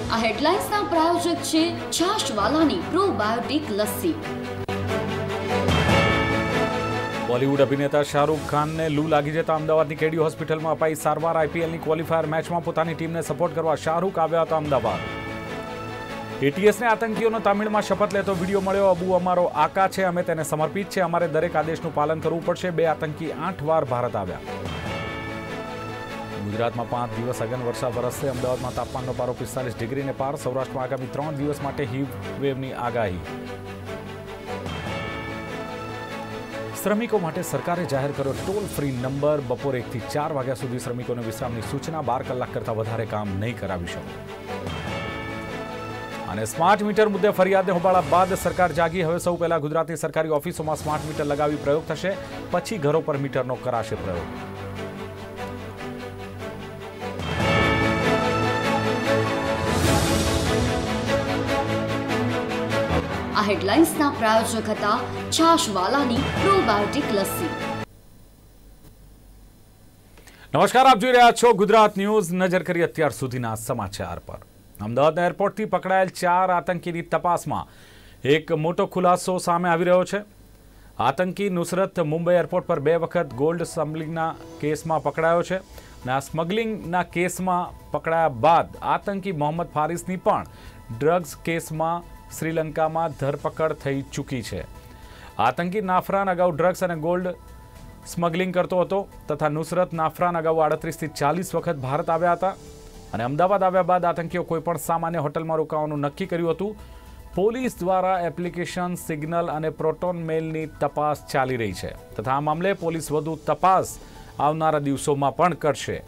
આ હેડલાઇન્સના પ્રાયોજક છે છાશવાલાની પ્રોબાયોટિક લસ્સી। બોલિવૂડ અભિનેતા શાહરૂખ ખાનને લૂ લાગી જતા અમદાવાદની કેડી હોસ્પિટલમાં અપાઈ સારવાર। આઈપીએલની ક્વોલિફાયર મેચમાં પોતાની ટીમને સપોર્ટ કરવા શાહરૂખ આવ્યા હતા અમદાવાદ। એટીએસને આતંકીઓનો તમિળમાં શપથ લેતો વિડીયો મળ્યો। અબુ અમારો આકા છે, અમે તેને સમર્પિત છે, અમારે દરેક આદેશનું પાલન કરવું પડશે। 2 આતંકી 8 વાર ભારત આવ્યા। ગુજરાતમાં 5 દિવસ અગન વર્ષા વરસશે। અમદાવાદમાં તાપમાનનો પારો 45 ડિગ્રીને પાર। સૌરાષ્ટ્રમાં આગામી 3 દિવસ માટે હીટ વેવની આગાહી। શ્રમિકો માટે સરકારે જાહેર કર્યો ટોલ ફ્રી નંબર। બપોરે 1 થી 4 વાગ્યા સુધી શ્રમિકોને વિશ્રામની સૂચના। 12 કલાક કરતાં વધારે કામ નહીં કરાવી શકે। અને સ્માર્ટ મીટર મુદ્દે ફરિયાદને હોબાળા બાદ સરકાર જાગી। હવે સૌ પહેલા ગુજરાતની સરકારી ઓફિસોમાં સ્માર્ટ મીટર લગાવી પ્રયોગ થશે, પછી ઘરો પર મીટરનો કરાશે પ્રયોગ। આ હેડલાઇન્સના પ્રાયોજક હતા છાશવાલાની પ્રોબાયોટિક લસ્સી। નમસ્કાર, આપ જોઈ રહ્યા છો ગુજરાત ન્યૂઝ। નજર કરી અત્યાર સુધીના સમાચાર પર। અમદાવાદ એરપોર્ટથી પકડાયેલ 4 આતંકીની તપાસમાં એક મોટો ખુલાસો સામે આવી રહ્યો છે। આતંકી નુસરત મુંબઈ એરપોર્ટ પર 2 વખત ગોલ્ડ સ્મગલિંગના કેસમાં પકડાયો છે અને આ સ્મગલિંગના કેસમાં પકડાયા બાદ આતંકી મોહમ્મદ ફારિસની પણ ડ્રગ્સ કેસમાં શ્રીલંકામાં ધરપકડ થઈ ચૂકી છે। આતંકી નાફરાન અગાઉ ડ્રગ્સ અને ગોલ્ડ સ્મગલિંગ કરતો હતો તથા નુસરત નાફરાન અગાઉ 38 થી 40 વખત ભારત આવ્યા હતા અને અમદાવાદ આવ્યા બાદ આતંકીઓ કોઈપણ સામાન્ય હોટલમાં રોકાવાનું નક્કી કર્યું હતું। પોલીસ દ્વારા એપ્લિકેશન, સિગ્નલ અને પ્રોટોન મેલની તપાસ ચાલી રહી છે તથા આ મામલે પોલીસ વધુ તપાસ આવનારા દિવસોમાં પણ કરશે।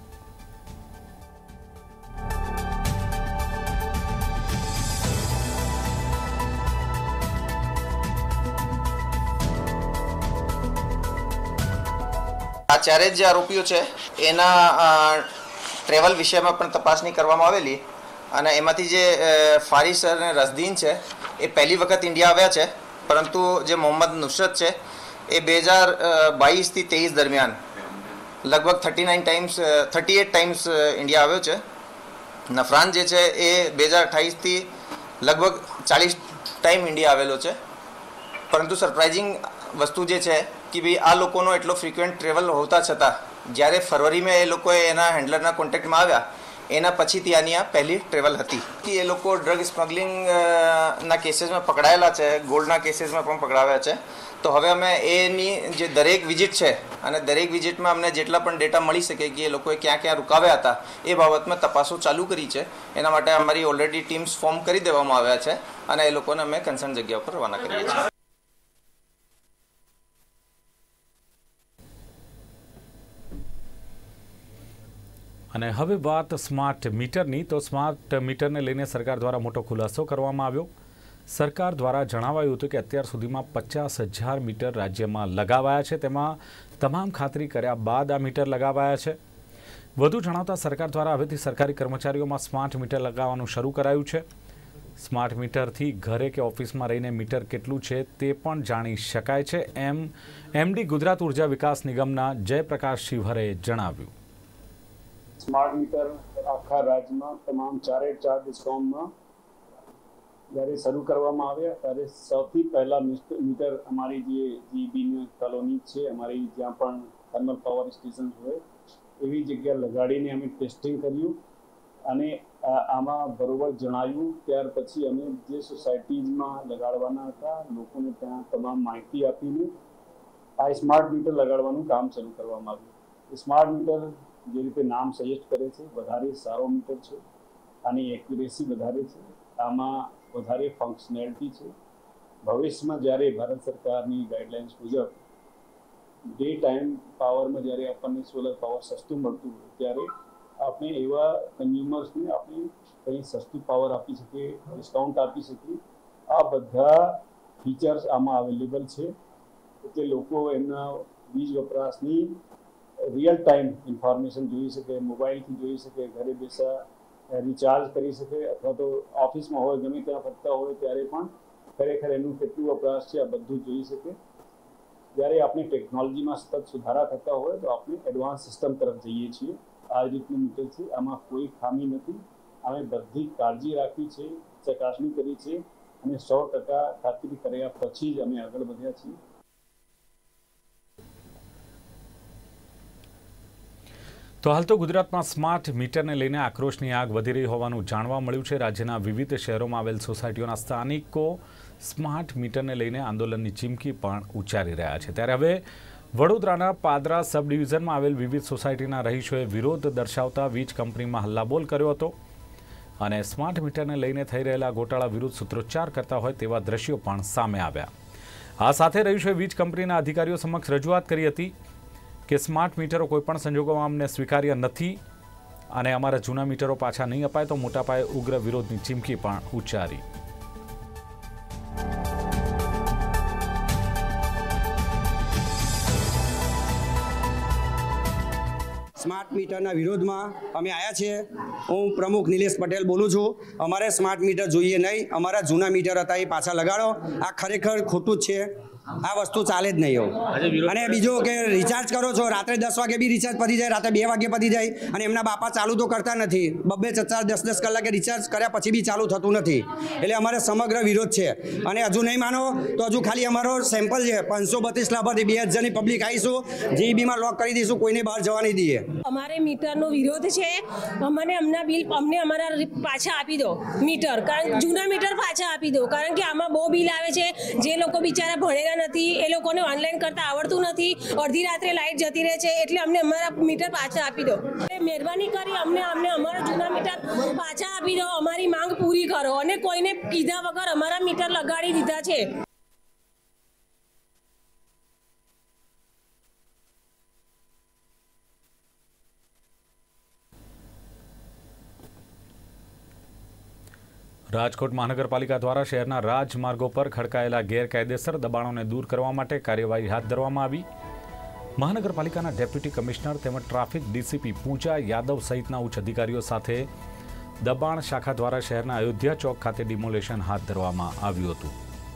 આ 4 જે આરોપીઓ છે એના ટ્રેવલ વિષયમાં પણ તપાસણી કરવામાં આવેલી અને એમાંથી જે ફારિસ અને રસદીન છે એ પહેલી વખત ઇન્ડિયા આવ્યા છે, પરંતુ જે મોહમ્મદ નુસરત છે એ 2022 થી 23 દરમિયાન લગભગ 38 ટાઈમ્સ ઇન્ડિયા આવ્યો છે। નફરાન જે છે એ 2028 થી લગભગ 40 ટાઈમ ઇન્ડિયા આવેલો છે। પરંતુ સરપ્રાઇઝિંગ વસ્તુ જે છે કે ભાઈ આ લોકોનો એટલો ફ્રિક્વન્ટ ટ્રેવલ હોતા છતાં જ્યારે ફરવરીમાં એ લોકોએ એના હેન્ડલરના કોન્ટેક્ટમાં આવ્યા એના પછીથી આની આ પહેલી ટ્રેવલ હતી કે એ લોકો ડ્રગ સ્મગલિંગના કેસીસમાં પકડાયેલા છે, ગોલ્ડના કેસીસમાં પણ પકડાવ્યા છે। તો હવે અમે એની જે દરેક વિઝિટ છે અને દરેક વિઝિટમાં અમને જેટલા પણ ડેટા મળી શકે કે એ લોકોએ ક્યાં ક્યાં રોકાવ્યા હતા એ બાબતમાં તપાસો ચાલુ કરી છે। એના માટે અમારી ઓલરેડી ટીમ્સ ફોર્મ કરી દેવામાં આવ્યા છે અને એ લોકોને અમે કન્સર્ન જગ્યા પર રવાના કરીએ છીએ। અને હવે વાત સ્માર્ટ મીટરની। તો સ્માર્ટ મીટરને લઈને સરકાર દ્વારા મોટો ખુલાસો કરવામાં આવ્યો। સરકાર દ્વારા જણાવાયું હતું કે અત્યાર સુધીમાં 50,000 મીટર રાજ્યમાં લગાવાયા છે, તેમાં તમામ ખાતરી કર્યા બાદ આ મીટર લગાવાયા છે। વધુ જણાવતા સરકાર દ્વારા હવેથી સરકારી કર્મચારીઓમાં સ્માર્ટ મીટર લગાવવાનું શરૂ કરાયું છે। સ્માર્ટ મીટરથી ઘરે કે ઓફિસમાં રહીને મીટર કેટલું છે તે પણ જાણી શકાય છે, એમ એમડી ગુજરાત ઉર્જા વિકાસ નિગમના જયપ્રકાશ શિવહરેએ જણાવ્યું। સ્માર્ટ મીટર આખા રાજ્યમાં તમામ 4 ડિસ્કોમમાં જ્યારે શરૂ કરવામાં આવ્યા ત્યારે સૌથી પહેલા મીટર અમારી જે જીબીની કોલોની છે, અમારી જ્યાં પણ થર્મલ પાવર સ્ટેશન હોય એવી જગ્યા લગાડીને અમે ટેસ્ટિંગ કર્યું અને આમાં બરોબર જણાવ્યું। ત્યાર પછી અમે જે સોસાયટીઝમાં લગાડવાના હતા લોકોને ત્યાં તમામ માહિતી આપીને આ સ્માર્ટ મીટર લગાડવાનું કામ શરૂ કરવામાં આવ્યું। સ્માર્ટ મીટર જે રીતે નામ સજેસ્ટ કરે છે વધારે સારો મીટર છે, આની એક્યુરેસી વધારે છે, આમાં વધારે ફંક્શનાલિટી છે। ભવિષ્યમાં જ્યારે ભારત સરકારની ગાઈડલાઇન્સ મુજબ ડે ટાઈમ પાવરમાં જ્યારે આપણને સોલર પાવર સસ્તું મળતું હોય ત્યારે આપણે એવા કન્ઝ્યુમર્સને આપણે કંઈ સસ્તું પાવર આપી શકીએ, ડિસ્કાઉન્ટ આપી શકીએ। આ બધા ફીચર્સ આમાં અવેલેબલ છે, એટલે લોકો એમના વીજ વપરાશની રિયલ ટાઈમ ઇન્ફોર્મેશન જોઈ શકે, મોબાઈલથી જોઈ શકે, ઘરે બેસા રિચાર્જ કરી શકે અથવા તો ઓફિસમાં હોય ગમે ત્યાં ફરતા હોય ત્યારે પણ ખરેખર એનું કેટલું વપરાશ છે આ બધું જોઈ શકે। જ્યારે આપણી ટેકનોલોજીમાં સતત સુધારા થતા હોય તો આપણે એડવાન્સ સિસ્ટમ તરફ જઈએ છીએ। આ રીતનું મીટર છે, આમાં કોઈ ખામી નથી। અમે બધી કાળજી રાખી છે, ચકાસણી કરી છે અને 100% ખાતરી કર્યા પછી જ અમે આગળ વધ્યા છીએ. તો હાલ તો ગુજરાતમાં સ્માર્ટ મીટરને લઈને આક્રોશની આગ વધી રહી હોવાનું જાણવા મળ્યું છે. રાજ્યના વિવિધ શહેરોમાં આવેલ સોસાયટીઓના સ્થાનિકો સ્માર્ટ મીટરને લઈને આંદોલનની ચીમકી પણ ઉચ્ચારી રહ્યા છે. ત્યારે હવે વડોદરાના પાદરા સબ ડિવિઝનમાં આવેલ વિવિધ સોસાયટીના રહીશોએ વિરોધ દર્શાવતા વીજ કંપનીમાં હલ્લાબોલ કર્યો હતો અને સ્માર્ટ મીટરને લઈને થઈ રહેલા ગોટાળા વિરુદ્ધ સૂત્રોચ્ચાર કરતા હોય તેવા દ્રશ્યો પણ સામે આવ્યા. આ સાથે રહીશોએ વીજ કંપનીના અધિકારીઓ સમક્ષ રજૂઆત કરી હતી કે સ્માર્ટ મીટરો કોઈપણ સંજોગોમાં અમને સ્વીકાર્ય નથી અને અમારા જૂના મીટરો પાછા નહીં અપાય તો મોટા પાયે ઉગ્ર વિરોધની ચીમકી પણ ઉચ્ચારી. સ્માર્ટ મીટરના વિરોધમાં અમે આવ્યા છીએ. હું પ્રમુખ નિલેશ પટેલ બોલું છું. અમારે સ્માર્ટ મીટર જોઈએ નહીં, અમારા જૂના મીટર હતા એ પાછા લગાડો. આ ખરેખર ખોટું જ છે, આ વસ્તુ ચાલે જ નહીં એવું. અને બીજું કે રિચાર્જ કરો છો, રાત્રે 10 વાગે બી રિચાર્જ પતી જાય, રાત્રે 2 વાગે પતી જાય અને એમના બાપા ચાલુ તો કરતા નથી. 2-4 10 કલાકે રિચાર્જ કર્યા પછી બી ચાલુ થતું નથી. એટલે અમારે સમગ્ર વિરોધ છે. અને હજુ નહીં માનો તો હજુ ખાલી અમારો સેમ્પલ છે. 532 લાભાર્થી 2000ની પબ્લિક આવીશું, જીઈબીમાં લોક કરી દઈશું, કોઈને બહાર જવા નહીં દઈએ. અમારે મીટરનો વિરોધ છે. અમને બિલ અમારા પાછા આપી દો મીટર, કારણ જૂના મીટર પાછા આપી દો, કારણ કે આમાં બહુ બિલ આવે છે. જે લોકો બિચારા ભણેલા નથી, એ લોકોને ઓનલાઈન કરતા આવડતું નથી, અડધી રાત્રે લાઈટ જતી રહે છે, એટલે અમને અમારા મીટર પાછા આપી દો. મહેરબાની કરી અમને અમારા જૂના મીટર પાછા આપી દો. અમારી માંગ પૂરી કરો અને કોઈને કીધા વગર અમારા મીટર લગાડી દીધા છે. રાજકોટ મહાનગરપાલિકા દ્વારા શહેરના રાજમાર્ગો પર ખડકાયેલા ગેરકાયદેસર દબાણોને દૂર કરવા માટે કાર્યવાહી હાથ ધરવામાં આવી. મહાનગરપાલિકાના ડેપ્યુટી કમિશનર તેમજ ટ્રાફિક ડીસીપી પૂજા યાદવ સહિતના ઉચ્ચ અધિકારીઓ સાથે દબાણ શાખા દ્વારા શહેરના અયોધ્યા ચોક ખાતે ડિમોલેશન હાથ ધરવામાં આવ્યું હતું.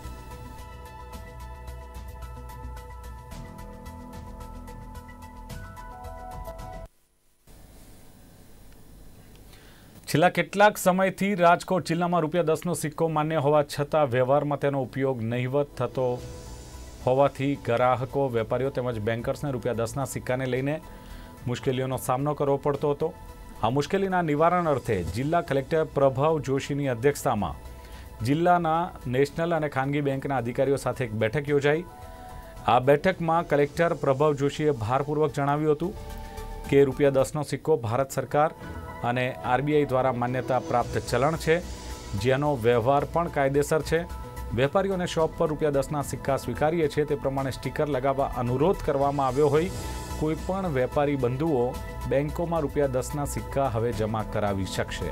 છેલ્લા કેટલાક સમયથી રાજકોટ જિલ્લામાં ₹10નો સિક્કો માન્ય હોવા છતાં વ્યવહારમાં તેનો ઉપયોગ નહિવત થતો હોવાથી ગ્રાહકો, વેપારીઓ તેમજ બેન્કર્સને ₹10ના સિક્કાને લઈને મુશ્કેલીઓનો સામનો કરવો પડતો હતો. આ મુશ્કેલીના નિવારણ અર્થે જિલ્લા કલેક્ટર પ્રભાવ જોશીની અધ્યક્ષતામાં જિલ્લાના નેશનલ અને ખાનગી બેંકના અધિકારીઓ સાથે એક બેઠક યોજાઈ. આ બેઠકમાં કલેક્ટર પ્રભાવ જોશીએ ભારપૂર્વક જણાવ્યું હતું કે ₹10નો સિક્કો ભારત સરકાર અને આરબીઆઈ દ્વારા માન્યતા પ્રાપ્ત ચલણ છે, જેનો વ્યવહાર પણ કાયદેસર છે. વેપારીઓને શોપ પર ₹10ના સિક્કા સ્વીકારીએ છીએ તે પ્રમાણે સ્ટીકર લગાવવા અનુરોધ કરવામાં આવ્યો હોય. કોઈપણ વેપારી બંધુઓ બેંકોમાં ₹10ના સિક્કા હવે જમા કરાવી શકશે.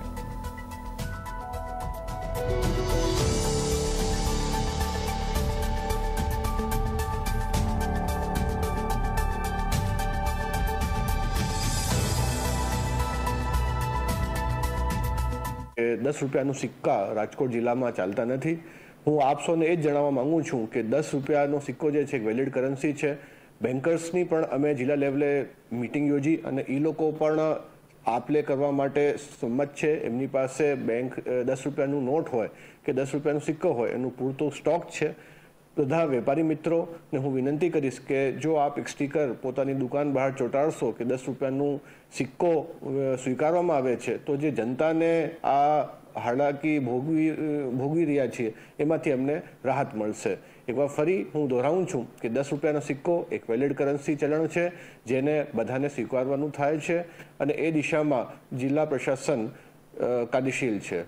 ₹10નો સિક્કા રાજકોટ જિલ્લામાં ચાલતા નથી. હું આપ સૌને એ જ જણાવવા માંગુ છું કે ₹10નો સિક્કો જે છે વેલિડ કરન્સી છે. બેન્કર્સની પણ અમે જિલ્લા લેવલે મિટિંગ યોજી અને એ લોકો પણ આપ-લે કરવા માટે સંમત છે. એમની પાસે બેંક ₹10નું નોટ હોય કે ₹10નો સિક્કો હોય એનું પૂરતો સ્ટોક છે. બધા વેપારી મિત્રોને હું વિનંતી કરીશ કે જો આપ એક સ્ટીકર પોતાની દુકાન બહાર ચોંટાડશો કે ₹10નું સિક્કો સ્વીકારવામાં આવે છે તો જે જનતાને આ હાલાકી ભોગવી રહ્યા છીએ એમાંથી અમને રાહત મળશે. એકવાર ફરી હું દોહરાવું છું કે ₹10નો સિક્કો એક વેલિડ કરન્સી ચલણ છે જેને બધાને સ્વીકારવાનું થાય છે અને એ દિશામાં જિલ્લા પ્રશાસન કાર્યશીલ છે.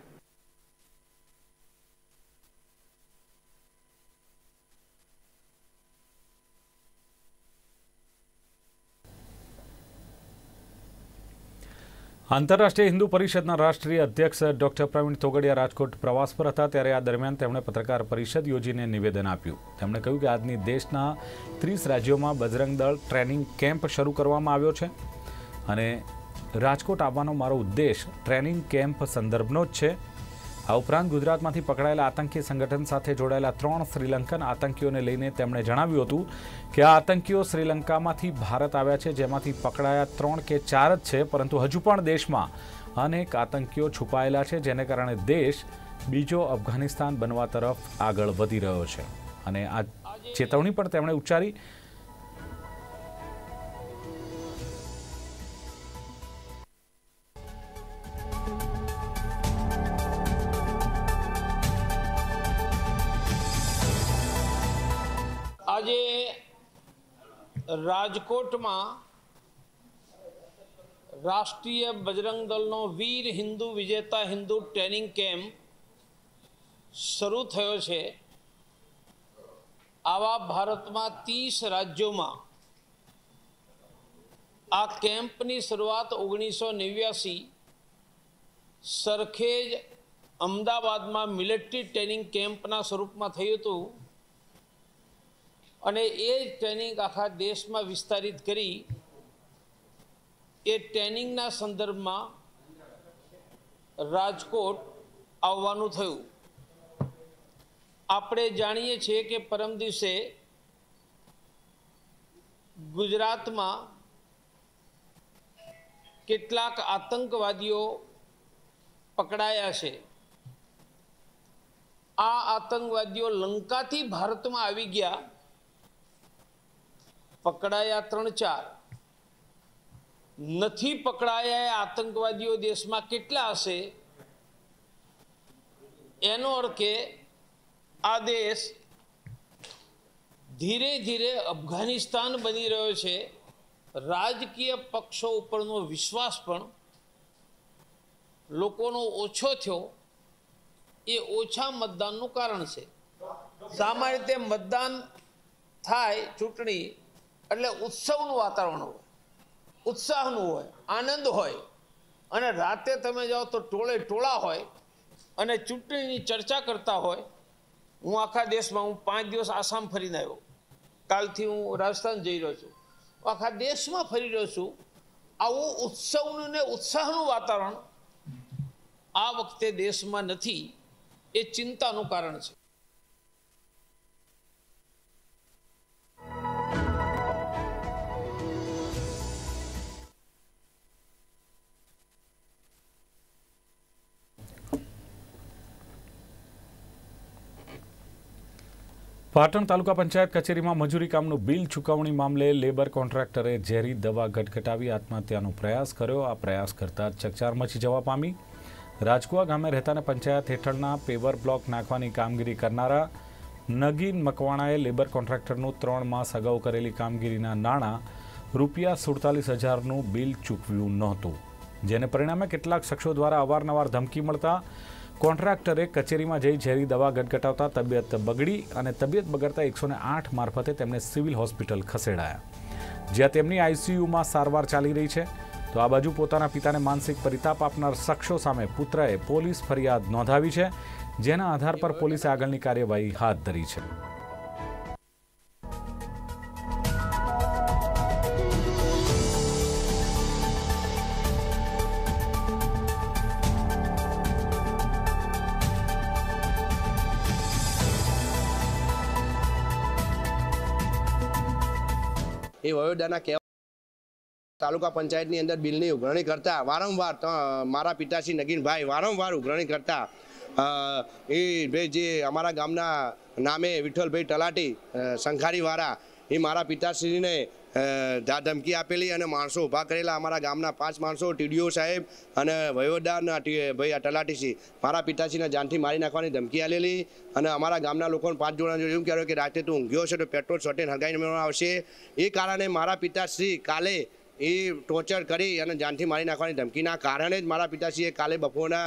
આંતરરાષ્ટ્રીય હિન્દુ પરિષદના રાષ્ટ્રીય અધ્યક્ષ ડોક્ટર પ્રવીણ તોગડિયા રાજકોટ પ્રવાસ પર હતા ત્યારે આ દરમિયાન તેમણે પત્રકાર પરિષદ યોજીને નિવેદન આપ્યું. તેમણે કહ્યું કે આજની દેશના 30 રાજ્યોમાં બજરંગ દળ ટ્રેનિંગ કેમ્પ શરૂ કરવામાં આવ્યો છે અને રાજકોટ આવવાનો મારો ઉદ્દેશ ટ્રેનિંગ કેમ્પ સંદર્ભનો જ છે. આ ઉપરાંત ગુજરાતમાંથી પકડાયેલા આતંકી સંગઠન સાથે જોડાયેલા 3 શ્રીલંકન આતંકીઓને લઈને તેમણે જણાવ્યું હતું કે આ આતંકીઓ શ્રીલંકામાંથી ભારત આવ્યા છે, જેમાંથી પકડાયા 3 કે 4 જ છે, પરંતુ હજુ પણ દેશમાં અનેક આતંકીઓ છુપાયેલા છે, જેને કારણે દેશ બીજો અફઘાનિસ્તાન બનવા તરફ આગળ વધી રહ્યો છે અને આ ચેતવણી પણ તેમણે ઉચ્ચારી. આજે રાજકોટમાં રાષ્ટ્રીય બજરંગ દળનો વીર હિન્દુ વિજેતા હિન્દુ ટ્રેનિંગ કેમ્પ શરૂ થયો છે. આવા ભારતમાં 30 રાજ્યોમાં આ કેમ્પની શરૂઆત 1989 સરખેજ અમદાવાદમાં મિલિટરી ટ્રેનિંગ કેમ્પના સ્વરૂપમાં થયું હતું અને એ ટ્રેનિંગ આખા દેશમાં વિસ્તારિત કરી એ ટ્રેનિંગના સંદર્ભમાં રાજકોટ આવવાનું થયું. આપણે જાણીએ છીએ કે પરમ દિવસે ગુજરાતમાં કેટલાક આતંકવાદીઓ પકડાયા છે. આ આતંકવાદીઓ લંકાથી ભારતમાં આવી ગયા, પકડાયા 3-4, નથી પકડાયા આતંકવાદીઓ દેશમાં કેટલા હશે? એનો અર્થ કે આ દેશ ધીરે ધીરે અફઘાનિસ્તાન બની રહ્યો છે. રાજકીય પક્ષો ઉપરનો વિશ્વાસ પણ લોકોનો ઓછો થયો. એ ઓછા મતદાનનું કારણ છે. સામાન્ય રીતે મતદાન થાય ચૂંટણી એટલે ઉત્સવનું વાતાવરણ હોય, ઉત્સાહનું હોય, આનંદ હોય અને રાતે તમે જાઓ તો ટોળે ટોળા હોય અને ચૂંટણીની ચર્ચા કરતા હોય. હું આખા દેશમાં 5 દિવસ આસામ ફરીને આવ્યો, કાલથી હું રાજસ્થાન જઈ રહ્યો છું, આખા દેશમાં ફરી રહ્યો છું. આવું ઉત્સવનું ને ઉત્સાહનું વાતાવરણ આ વખતે દેશમાં નથી. એ ચિંતાનું કારણ છે. પાટણ તાલુકા પંચાયત કચેરીમાં મજૂરી કામનું બિલ ચૂકવણી મામલે લેબર કોન્ટ્રાક્ટરે ઝેરી દવા ગટગટાવી આત્મહત્યાનો પ્રયાસ કર્યો. આ પ્રયાસ કરતા ચકચાર મચી જવા પામી. રાજકુવા ગામે રહેતાને પંચાયત હેઠળના પેવર બ્લોક નાખવાની કામગીરી કરનારા નગીન મકવાણાએ લેબર કોન્ટ્રાક્ટરનું 3 માસ અગાઉ કરેલી કામગીરીના નાણાં ₹47,000નું બિલ ચૂકવ્યું નહોતું, જેને પરિણામે કેટલાક શખ્સો દ્વારા અવારનવાર ધમકી મળતા કોન્ટ્રાક્ટરે કચેરીમાં જઈ ઝેરી દવા ગટગટાવતા તબિયત બગડી અને તબિયત બગડતા 108 મારફતે તેમને સિવિલ હોસ્પિટલ ખસેડાયા, જ્યાં તેમની આઈસીયુમાં સારવાર ચાલી રહી છે. તો આ બાજુ પોતાના પિતાને માનસિક પરિતાપ આપનાર શખ્સો સામે પુત્રએ પોલીસ ફરિયાદ નોંધાવી છે, જેના આધાર પર પોલીસે આગળની કાર્યવાહી હાથ ધરી છે. એ વયોડાના તાલુકા પંચાયતની અંદર બિલની ઉઘરાણી કરતા વારંવાર મારા પિતાશ્રી નગીનભાઈ વારંવાર ઉઘરાણી કરતા એ ભાઈ જે અમારા ગામના નામે વિઠ્ઠલભાઈ તલાટી સંખારીવાળા એ મારા પિતાશ્રીને ધમકી આપેલી અને માણસો ઊભા કરેલા. અમારા ગામના 5 માણસો, ટીડીઓ સાહેબ અને વયોડાના ભાઈ તલાટીશ્રી મારા પિતાશ્રીને જાનથી મારી નાખવાની ધમકી આલેલી અને અમારા ગામના લોકોને 5 જણા એવું કહેવાય કે રાતે તું ઊંઘ્યો છે તો પેટ્રોલ છોટીને હળગાઈને આવશે. એ કારણે મારા પિતાશ્રી કાલે એ ટોર્ચર કરી અને જાનથી મારી નાખવાની ધમકીના કારણે જ મારા પિતાશ્રીએ કાલે બપોરના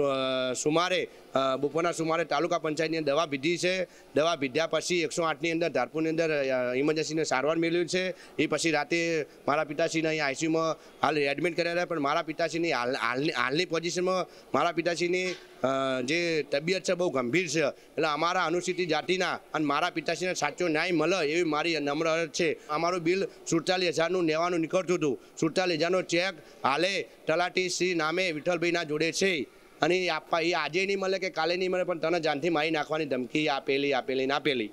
સુમારે તાલુકા પંચાયતની દવા પીધી છે. દવા પીધ્યા પછી 108ની અંદર ધારપુરની અંદર ઇમરજન્સીને સારવાર મેળવ્યું છે. એ પછી રાતે મારા પિતાશ્રીને અહીંયા આઈસીયુમાં હાલ એડમિટ કર્યા હતા, પણ મારા પિતાશ્રીની હાલની પોઝિશનમાં મારા પિતાશ્રીની જે તબિયત છે બહુ ગંભીર છે. એટલે અમારા અનુસૂચિત જાતિના અને મારા પિતાશ્રીને સાચો ન્યાય મળે એવી મારી નમ્ર અરજ છે. અમારું બિલ 47,000નું લેવાનું નીકળતું હતું. 47,000નો ચેક હાલે તલાટી શ્રી નામે વિઠ્ઠલભાઈના જોડે છે અને એ આજે નહીં મળે કે કાલે નહીં મળે, પણ તને જાનથી મારી નાખવાની ધમકી આપેલી.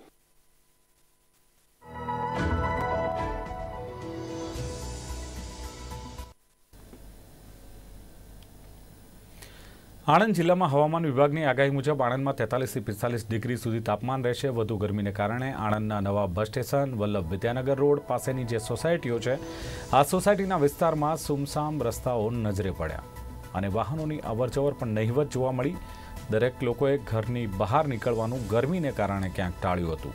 આણંદ જિલ્લામાં હવામાન વિભાગની આગાહી મુજબ આણંદમાં 43 થી 45 ડિગ્રી સુધી તાપમાન રહેશે। વધુ ગરમીને કારણે આણંદના નવા bus station Vallabh Vidyanagar road પાસેની જે સોસાયટીઓ છે આ સોસાયટીના વિસ્તારમાં સુમસામ રસ્તાઓ નજરે પડ્યા અને વાહનોની અવરજવર પણ નહિવત જોવા મળી। દરેક લોકોએ ઘરની બહાર નીકળવાનું ગરમીને કારણે ક્યાંક ટાળ્યું હતું।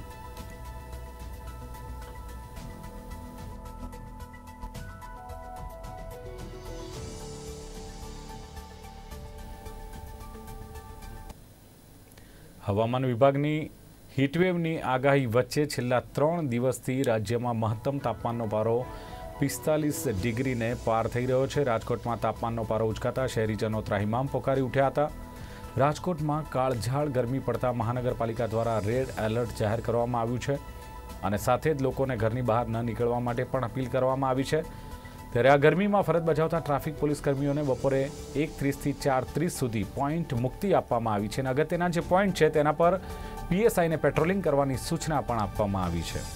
હવામાન વિભાગની હીટવેવની આગાહી વચ્ચે છેલ્લા 3 દિવસથી રાજ્યમાં મહત્તમ તાપમાનનો પારો 45 ડિગ્રીને પાર થઈ રહ્યો છે। રાજકોટમાં તાપમાનનો પારો ઉચકાતા શહેરીજનો ત્રાહિમામ પોકારી ઉઠ્યા હતા। રાજકોટમાં કાળઝાળ ગરમી પડતા મહાનગરપાલિકા દ્વારા રેડ એલર્ટ જાહેર કરવામાં આવ્યું છે અને સાથે જ લોકોને ઘરની બહાર ન નીકળવા માટે પણ અપીલ કરવામાં આવી છે। ત્યારે આ ગરમીમાં ફરજ બજાવતા ટ્રાફિક પોલીસ કર્મીઓને બપોરે 1:30 થી 4:30 સુધી પોઈન્ટ મુક્તિ આપવામાં આવી છે અને અગત્યના જે પોઈન્ટ છે તેના પર પીએસઆઈને પેટ્રોલિંગ કરવાની સૂચના પણ આપવામાં આવી છે।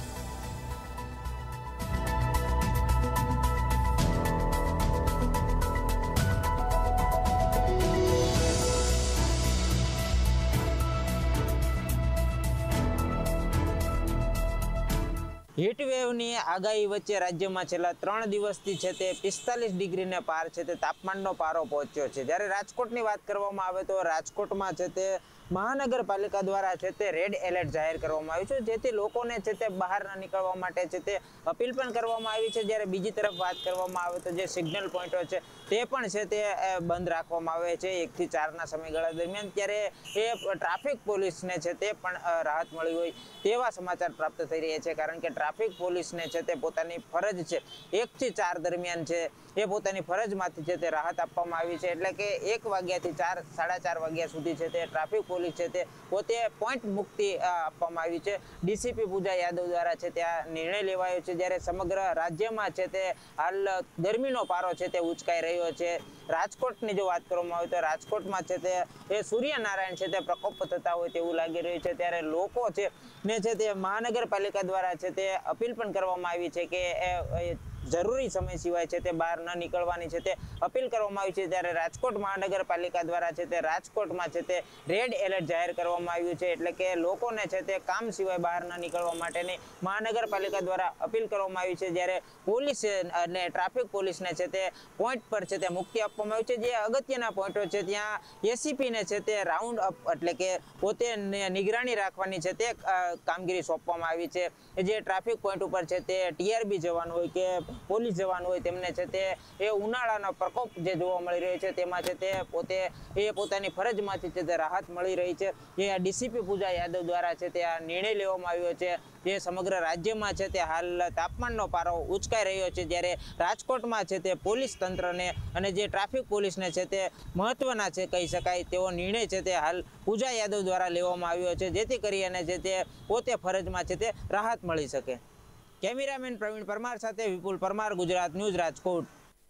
હીટવેવની આગાહી વચ્ચે રાજ્યમાં છેલ્લા 3 દિવસથી છે તે 45 ડિગ્રીને પાર છે તે તાપમાનનો પારો પહોંચ્યો છે। જ્યારે રાજકોટની વાત કરવામાં આવે તો રાજકોટમાં છે તે મહાનગરપાલિકા દ્વારા છે તે રેડ એલર્ટ જાહેર કરવામાં આવ્યું છે, જેથી લોકોને છે તે બહાર ન નીકળવા માટે છે તે અપીલ પણ કરવામાં આવી છે। જ્યારે બીજી તરફ વાત કરવામાં આવે તો જે સિગ્નલ પોઈન્ટો છે તે પણ છે તે બંધ રાખવામાં આવે છે 1 થી 4ના સમયગાળા દરમિયાન। ત્યારે એ ટ્રાફિક પોલીસને છે તે પણ રાહત મળી હોય તેવા સમાચાર પ્રાપ્ત થઈ રહ્યા છે, કારણ કે ટ્રાફિક પોલીસને છે તે પોતાની ફરજ છે 1 થી 4 દરમિયાન છે એ પોતાની ફરજમાંથી છે તે રાહત આપવામાં આવી છે। એટલે કે 1 વાગ્યાથી 4-4:30 વાગ્યા સુધી છે તે ટ્રાફિક પોલીસ છે તે પોતે પોઈન્ટ મુક્તિ આપવામાં આવી છે। ડીસીપી પૂજા યાદવ દ્વારા છે ત્યાં નિર્ણય લેવાયો છે। જ્યારે સમગ્ર રાજ્યમાં છે તે હાલ ગરમીનો પારો છે તે ઉચકાઈ રહ્યો છે। રાજકોટની જો વાત કરવામાં આવે તો રાજકોટમાં છે તે એ સૂર્યનારાયણ છે તે પ્રકોપ થતા હોય તેવું લાગી રહ્યું છે। ત્યારે લોકો છે ને છે તે મહાનગરપાલિકા દ્વારા છે તે અપીલ પણ કરવામાં આવી છે કે જરૂરી સમય સિવાય છે તે બહાર ન નીકળવાની છે તે અપીલ કરવામાં આવી છે। ત્યારે રાજકોટ મહાનગરપાલિકા દ્વારા છે તે રાજકોટમાં છે તે રેડ એલર્ટ જાહેર કરવામાં આવ્યું છે, એટલે કે લોકોને છે તે કામ સિવાય બહાર ન નીકળવા માટેની મહાનગરપાલિકા દ્વારા અપીલ કરવામાં આવી છે। જ્યારે પોલીસ અને ટ્રાફિક પોલીસને છે તે પોઈન્ટ પર છે તે મુક્તિ આપવામાં આવી છે। જે અગત્યના પોઈન્ટો છે ત્યાં એસીપીને છે તે રાઉન્ડ અપ એટલે કે પોતે નિગરાની રાખવાની છે તે કામગીરી સોંપવામાં આવી છે। જે ટ્રાફિક પોઈન્ટ ઉપર છે તે ટીઆરબી જવાન હોય કે પોલીસ જવાન હોય તેમને છે તે એ ઉનાળાનો પ્રકોપ જે જોવા મળી રહ્યો છે તેમાં છે તે પોતે એ પોતાની ફરજમાંથી છે તે રાહત મળી રહી છે। જે ડીસીપી પૂજા યાદવ દ્વારા છે તે આ નિર્ણય લેવામાં આવ્યો છે। જે સમગ્ર રાજ્યમાં છે તે હાલ તાપમાનનો પારો ઉચકાઈ રહ્યો છે, જ્યારે રાજકોટમાં છે તે પોલીસ તંત્રને અને જે ટ્રાફિક પોલીસને છે તે મહત્વના છે કહી શકાય તેવો નિર્ણય છે તે હાલ પૂજા યાદવ દ્વારા લેવામાં આવ્યો છે, જેથી કરીને છે તે પોતે ફરજમાં છે તે રાહત મળી શકે। કેમેરામેન પ્રવીણ પરમાર સાથે વિપુલ પરમાર, ગુજરાત ન્યૂઝ, રાજકોટ।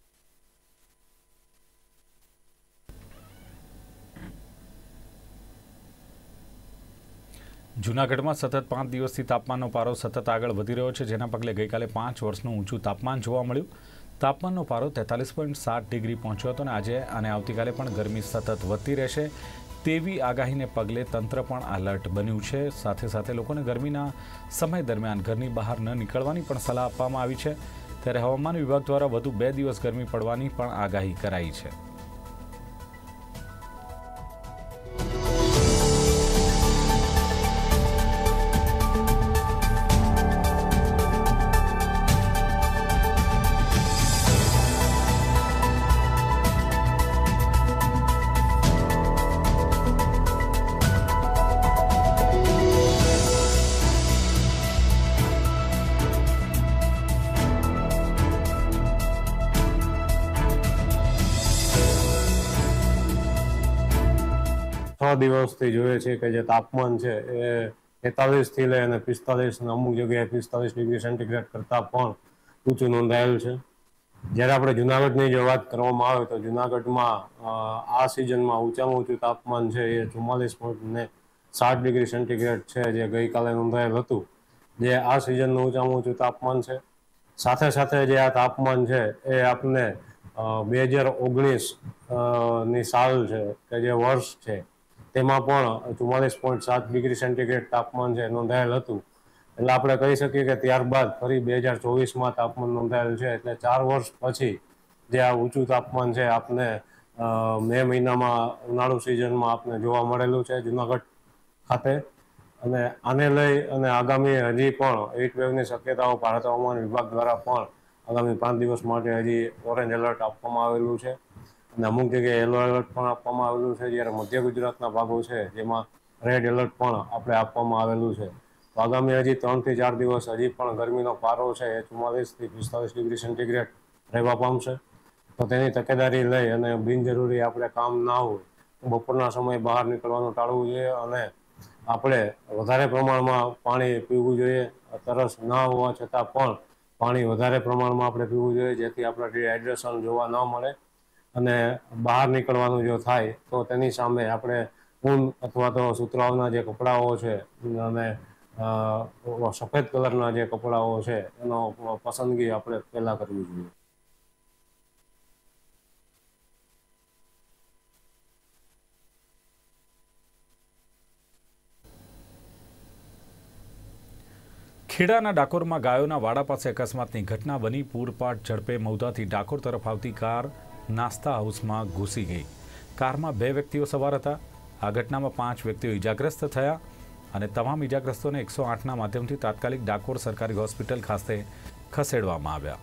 જૂનાગઢમાં સતત 5 દિવસથી તાપમાનનો પારો સતત આગળ વધી રહ્યો છે, જેના પગલે ગઈકાલે 5 વર્ષનું ઊંચું તાપમાન જોવા મળ્યું। તાપમાનનો પારો 43.7 ડિગ્રી પહોંચ્યો હતો અને આજે અને આવતીકાલે પણ ગરમી સતત વધતી રહેશે તેવી આગાહીને પગલે તંત્ર પણ એલર્ટ બન્યું છે। સાથે સાથે લોકોને ગરમીના સમય દરમિયાન ઘરની બહાર ન નીકળવાની પણ સલાહ આપવામાં આવી છે। ત્યારે હવામાન વિભાગ દ્વારા વધુ 2 દિવસ ગરમી પડવાની પણ આગાહી કરાઈ છે। દિવસથી જોઈએ છે કે જે તાપમાન છે એ 43 થી લઈ અને 45 અને અમુક જગ્યાએ 45 ડિગ્રી સેન્ટીગ્રેડ કરતાં પણ ઊંચું નોંધાયેલ છે। જ્યારે આપણે જુનાગઢની જો વાત કરવામાં આવે તો જુનાગઢમાં આ સિઝનમાં ઊંચામાં ઊંચું તાપમાન છે એ 44.7 ડિગ્રી સેન્ટીગ્રેડ છે, જે ગઈકાલે નોંધાયેલ હતું, જે આ સિઝનનું ઊંચામાં ઊંચું તાપમાન છે। સાથે સાથે જે આ તાપમાન છે એ આપણને 2019 સાલ છે કે જે વર્ષ છે તેમાં પણ 44.7 ડિગ્રી સેન્ટીગ્રેડ તાપમાન છે નોંધાયેલ હતું. એટલે આપણે કહી શકીએ કે ત્યારબાદ ફરી 2024માં તાપમાન નોંધાયેલ છે. એટલે 4 વર્ષ પછી જે આ ઊંચું તાપમાન છે આપને મે મહિનામાં ઉનાળુ સિઝનમાં આપને જોવા મળેલું છે જુનાગઢ ખાતે. અને આને લઈ અને આગામી હજી પણ હીટ વેવની શક્યતાઓ ભારત હવામાન વિભાગ દ્વારા પણ આગામી 5 દિવસ માટે હજી ઓરેન્જ એલર્ટ આપવામાં આવેલું છે અને અમુક જગ્યાએ યલો એલર્ટ પણ આપવામાં આવેલું છે. જ્યારે મધ્ય ગુજરાતના ભાગો છે જેમાં રેડ એલર્ટ પણ આપણે આપવામાં આવેલું છે. તો આગામી હજી 3 થી 4 દિવસ હજી પણ ગરમીનો પારો છે એ 44 થી 45 ડિગ્રી સેન્ટીગ્રેડ રહેવા પામશે. તો તેની તકેદારી લઈ અને બિનજરૂરી આપણે કામ ના હોય બપોરના સમયે બહાર નીકળવાનું ટાળવું જોઈએ અને આપણે વધારે પ્રમાણમાં પાણી પીવું જોઈએ. તરસ ના હોવા છતાં પણ પાણી વધારે પ્રમાણમાં આપણે પીવું જોઈએ જેથી આપણે ડિહાઇડ્રેશન જોવા ન મળે. અને બહાર નીકળવાનું જો થાય તો તેની સામે આપણે ઊન અથવા તો સુતરાઉના જે કપડાઓ છે અને સફેદ કલરના જે કપડાઓ છે એનો પસંદગી આપણે પહેલાં કરવી જોઈએ. ખેડાના ડાકોરમાં ગાયોના વાડા પાસે અકસ્માતની ઘટના બની. પૂરપાટ ઝડપે મૌદાથી ડાકોર તરફ આવતી કાર નાસ્તા હાઉસમાં ઘૂસી ગઈ. કારમાં 2 વ્યક્તિઓ સવાર હતા. આ ઘટનામાં 5 વ્યક્તિઓ ઇજાગ્રસ્ત થયા અને તમામ ઇજાગ્રસ્તોને 108ના માધ્યમથી તાત્કાલિક ડાકોર સરકારી હોસ્પિટલ ખાતે ખસેડવામાં આવ્યા.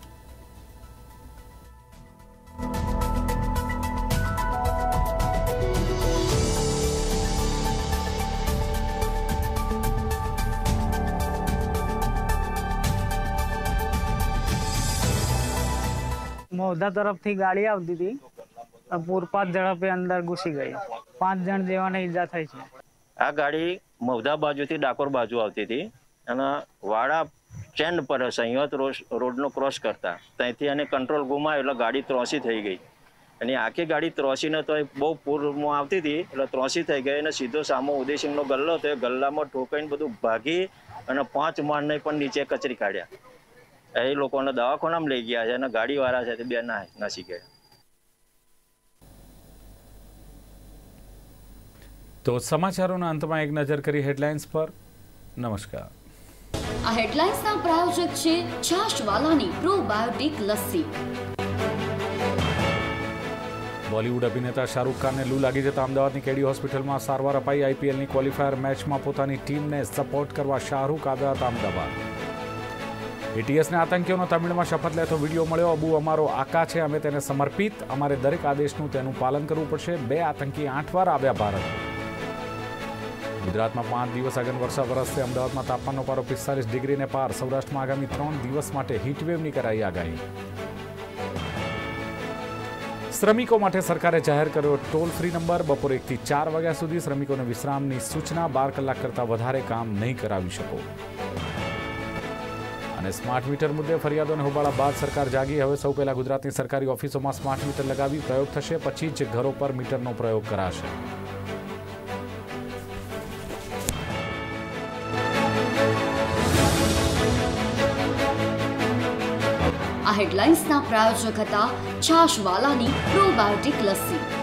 મૌધા તરફથી ગાડી આવતી હતી, પૂરપાટ ઝડપે અંદર ઘૂસી ગઈ. 5 જણ જેવાને ઈજા થઈ છે. આ ગાડી મૌધા બાજુથી ડાકોર બાજુ આવતી હતી અને વાડા સ્ટેન્ડ પર સંયત રોડનો ક્રોસ કરતા ત્યાંથી એને કંટ્રોલ ગુમાવ્યો એટલે ગાડી ત્રોસી થઈ ગઈ. અને આખી ગાડી ત્રોસીને તો બહુ પૂરમાં આવતી હતી એટલે ત્રોસી થઈ ગઈ અને સીધો સામો ઉદયસિંહનો ગલ્લો હતો એ ગલ્લામાં ઠોકાઈને બધું ભાગી અને 5 માળને પણ નીચે કચરી કાઢ્યા. એ લોકોને દવાખાનામાં લઈ ગયા છે અને ગાડીવાળા છે તે 2 નાસી ગયા. તો સમાચારોના અંતમાં એક નજર કરી હેડલાઇન્સ પર. નમસ્કાર. આ હેડલાઇન્સના પ્રાયોજક છે છાશવાલાની પ્રોબાયોટિક લસ્સી. બોલિવૂડ અભિનેતા શાહરૂખ ખાનને લૂ લાગી જતા અમદાવાદની કેડી હોસ્પિટલમાં સારવાર અપાઈ. આઈપીએલની ક્વોલિફાયર મેચમાં પોતાની ટીમને સપોર્ટ કરવા શાહરૂખ આવ્યા હતા અમદાવાદ. એટીએસને આતંકીઓનો તમિળમાં શપથ લેતો વિડીયો મળ્યો. અબુ અમારો આકા છે, અમે તેને સમર્પિત, અમારે દરેક આદેશનું તેનું પાલન કરવું પડશે. 2 આતંકી 8 વાર આવ્યા ભારત. ગુજરાતમાં 5 દિવસ આગળ વર્ષા વરસશે. અમદાવાદમાં તાપમાનનો પારો 45 ડિગ્રીને પાર. સૌરાષ્ટ્રમાં આગામી 3 દિવસ માટે હીટવેવની કરાઈ આગાહી. શ્રમિકો માટે સરકારે જાહેર કર્યો ટોલ ફ્રી નંબર. બપોરે 1 થી 4 વાગ્યા સુધી શ્રમિકોને વિશ્રામની સૂચના. 12 કલાક કરતાં વધારે કામ નહીં કરાવી શકો. અને સ્માર્ટ મીટર મુદ્દે ફરિયાદોને હોબાળા બાદ સરકાર જાગી. હવે સૌ પહેલા ગુજરાતની સરકારી ઓફિસોમાં સ્માર્ટ મીટર લગાવી પ્રયોગ થશે. પછી જ ઘરો પર મીટરનો પ્રયોગ કરાશે. આ હેડલાઇન્સના પ્રાયોજક હતા છાશવાલાની પ્રોબાયોટિક લસ્સી.